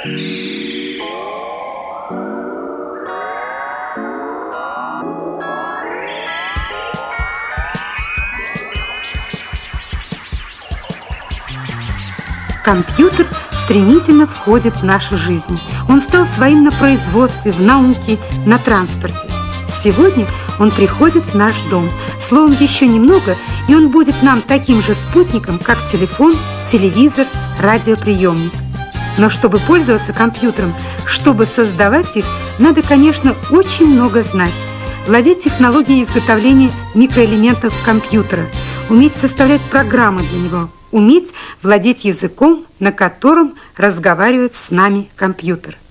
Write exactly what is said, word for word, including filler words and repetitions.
Компьютер стремительно входит в нашу жизнь. Он стал своим на производстве, в науке, на транспорте. Сегодня он приходит в наш дом. Словом, еще немного, и он будет нам таким же спутником, как телефон, телевизор, радиоприемник. Но чтобы пользоваться компьютером, чтобы создавать их, надо, конечно, очень много знать. Владеть технологией изготовления микроэлементов компьютера, уметь составлять программы для него, уметь владеть языком, на котором разговаривает с нами компьютер.